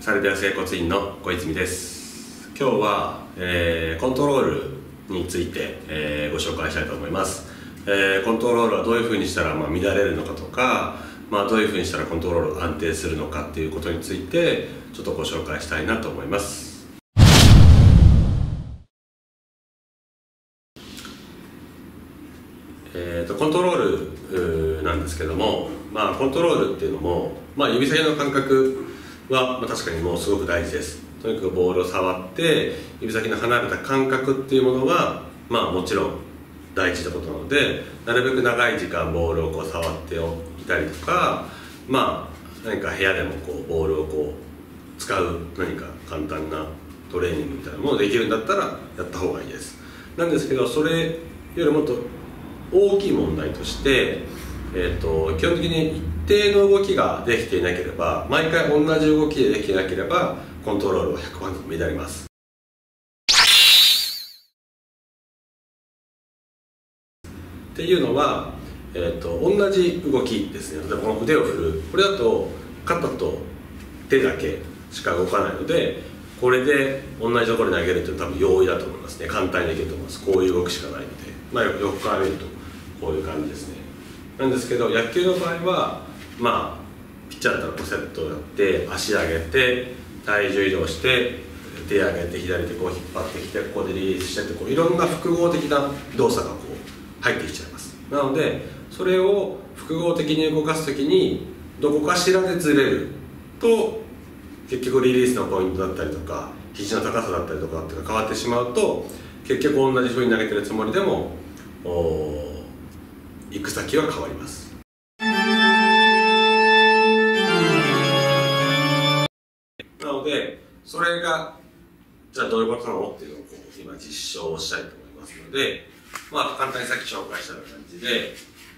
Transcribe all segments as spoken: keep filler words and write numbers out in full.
サルビア整骨院の小泉です。今日は、えー、コントロールについて、えー、ご紹介したいと思います。えー、コントロールはどういうふうにしたら、まあ、乱れるのかとか、まあ、どういうふうにしたらコントロールが安定するのかっていうことについてちょっとご紹介したいなと思います。えーと、コントロールなんですけども、まあ、コントロールっていうのも、まあ、指先の感覚は、まあ、確かにもうすごく大事です。とにかくボールを触って指先の離れた感覚っていうものは、まあ、もちろん大事なことなので、なるべく長い時間ボールをこう触っておいたりとか、まあ、何か部屋でもこうボールをこう使う何か簡単なトレーニングみたいなものができるんだったらやった方がいいです。なんですけど、それよりもっと大きい問題として、えー、と基本的に一定の動きができていなければ、毎回同じ動きでできていなければコントロールは ひゃくパーセント 乱れます。っていうのは、えー、と同じ動きですね。例えばこの腕を振る、これだと肩と手だけしか動かないので、これで同じところに投げるっていうのは多分容易だと思いますね。簡単にできると思います。こういう動きしかないので、まあ、横から見るとこういう感じですね。なんですけど、野球の場合は、まあ、ピッチャーだったらこうセットをやって足上げて体重移動して手上げて左手こう引っ張ってきてここでリリースしてってこういろんな複合的な動作がこう入ってきちゃいます。なのでそれを複合的に動かす時にどこかしらでずれると結局リリースのポイントだったりとか肘の高さだったりとかっていうのが変わってしまうと、結局同じふうに投げてるつもりでも行く先は変わります。なのでそれがじゃあどういうことなのっていうのをこう今実証をしたいと思いますので、まあ簡単にさっき紹介したような感じで、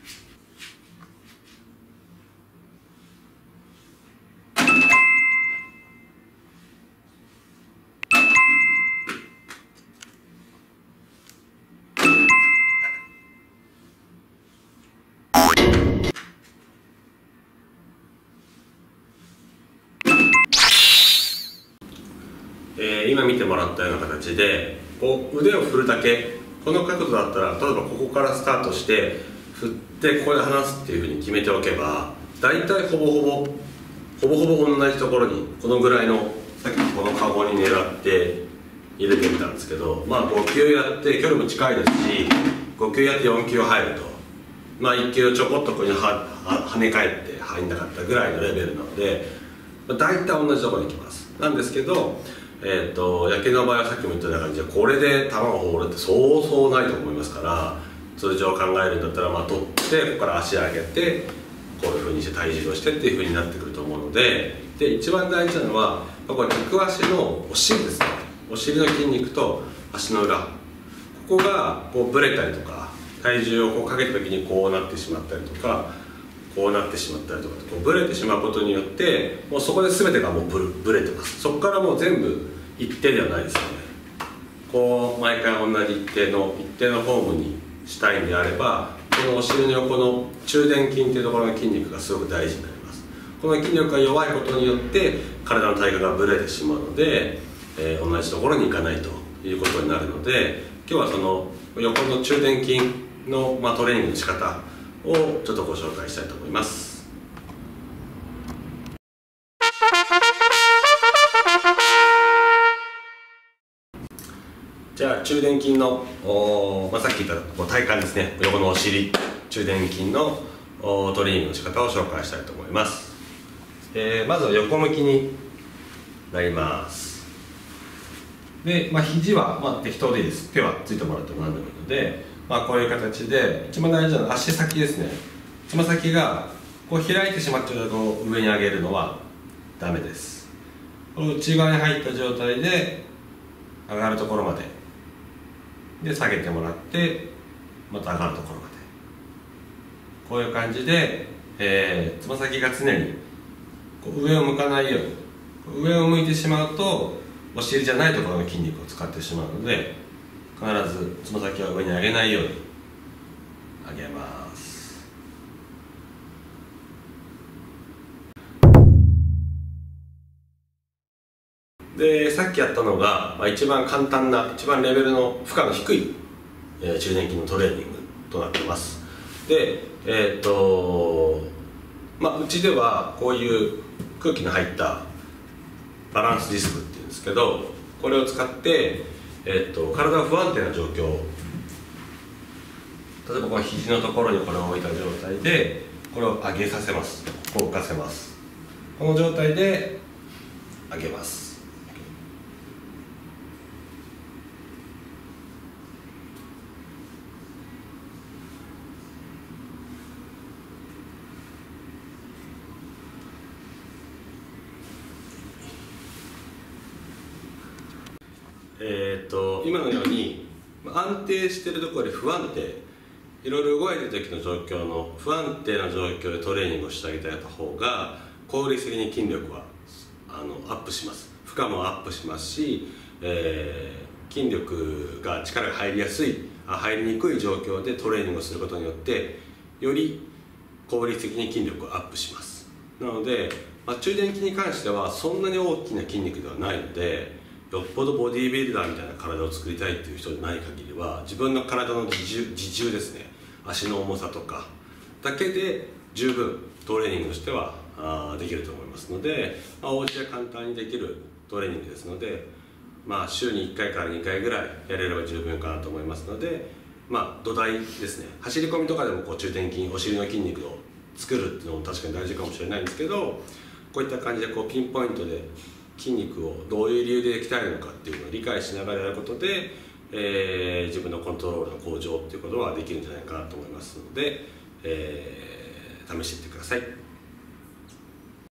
えー、今見てもらったような形でこう腕を振るだけ、この角度だったら例えばここからスタートして振ってここで離すっていうふうに決めておけば、大体ほぼほぼほぼほぼ同じところにこのぐらいの、さっきこのカゴに狙って入れてみたんですけど、まあご球やって距離も近いですし、ご球やってよん球入ると、まあいっ球ちょこっとここにはは跳ね返って入んなかったぐらいのレベルなので、まあ、大体同じところに行きます。なんですけど、えー、と野球の場合はさっきも言ったような感じでこれで球を放るってそうそうないと思いますから、通常考えるんだったら、まあ取ってここから足上げてこういうふうにして体重をしてっていうふうになってくると思うので、で一番大事なのはこれ軸足のお尻ですね。お尻の筋肉と足の裏、ここがこうブレたりとか、体重をこうかけた時にこうなってしまったりとかこうなってしまったりとか、こうブレてしまうことによってもうそこで全てがもうブルブレてます。そこからもう全部一定ではないですよね。こう毎回同じ一定の一定のフォームにしたいんであれば、このお尻の横の中殿筋っていうところの筋肉がすごく大事になります。この筋力が弱いことによって体の体幹がブレてしまうので、えー、同じところに行かないということになるので、今日はその横の中殿筋の、まあ、トレーニングの仕方をちょっとご紹介したいと思います。じゃあ中殿筋の、まあ、さっき言った体幹ですね、横のお尻中殿筋のトレーニングの仕方を紹介したいと思います。えー、まずは横向きになります。で、まあ、肘は、まあ、適当でいいです。手はついてもらっても何でもいいので、まあ、こういう形で一番大事なのは足先ですね。つま先がこう開いてしまっているところを上に上げるのはダメです。この内側に入った状態で上がるところまでで下げてもらって、また上がるところまで、こういう感じで、えー、つま先が常にこう上を向かないように、上を向いてしまうとお尻じゃないところの筋肉を使ってしまうので、必ずつま先は上に上げないように上げます。 でさっきやったのが、まあ、一番簡単な一番レベルの負荷の低い、えー、中殿筋のトレーニングとなってます。でえっ、ー、とまあうちではこういう空気の入ったバランスディスクっていうんですけど、これを使って、えー、と体が不安定な状況、例えばこの肘のところにこれを置いた状態でこれを上げさせます。こう浮かせます。この状態で上げます。えー、と今のように安定しているところで不安定、いろいろ動いてる時の状況の不安定な状況でトレーニングをしてあげてあげた方が効率的に筋力はあのアップします。負荷もアップしますし、えー、筋力が力が入りやすい入りにくい状況でトレーニングをすることによってより効率的に筋力をアップします。なので、まあ、中殿筋に関してはそんなに大きな筋肉ではないので、よっぽどボディービルダーみたいな体を作りたいっていう人でない限りは自分の体の自重、自重ですね、足の重さとかだけで十分トレーニングとしてはあできると思いますので、まあ、お家で簡単にできるトレーニングですので、まあ、週にいっかいからにかいぐらいやれれば十分かなと思いますので、まあ、土台ですね、走り込みとかでもこう中殿筋、お尻の筋肉を作るっていうのも確かに大事かもしれないんですけど、こういった感じでこうピンポイントで筋肉をどういう理由で鍛えるのかっていうのを理解しながらやることで、えー、自分のコントロールの向上っていうことはできるんじゃないかなと思いますので、えー、試してみてください。